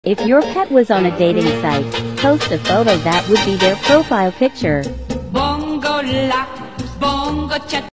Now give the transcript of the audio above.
If your pet was on a dating site, post a photo that would be their profile picture.